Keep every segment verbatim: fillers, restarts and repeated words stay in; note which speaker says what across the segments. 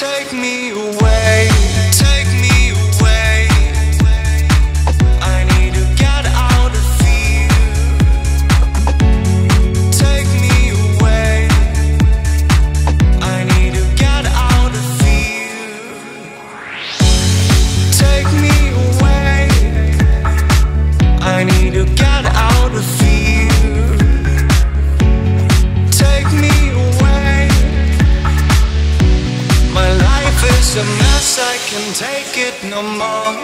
Speaker 1: Take me away, take me away. I need to get out of here. Take me away. I need to get out of here. Take me away. I need to get out of here. Take me away. My life is a mess, I can't take it no more.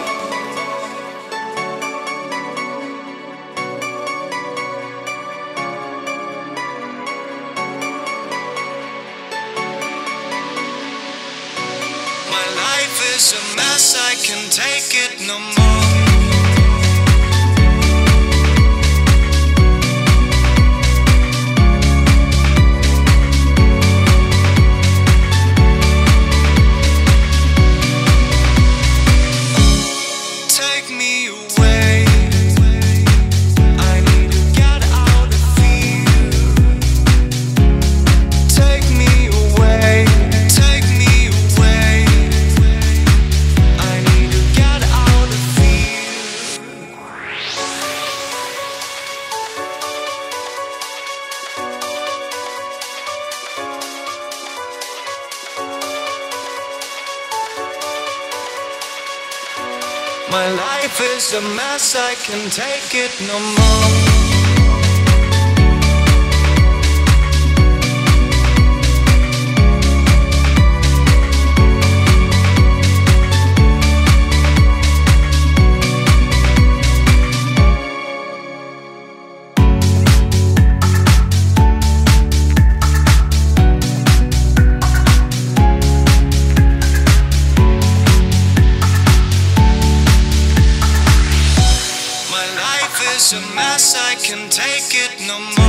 Speaker 1: My life is a mess, I can't take it no more. My life is a mess, I can't take it no more. It's a mess, I can't take it no more.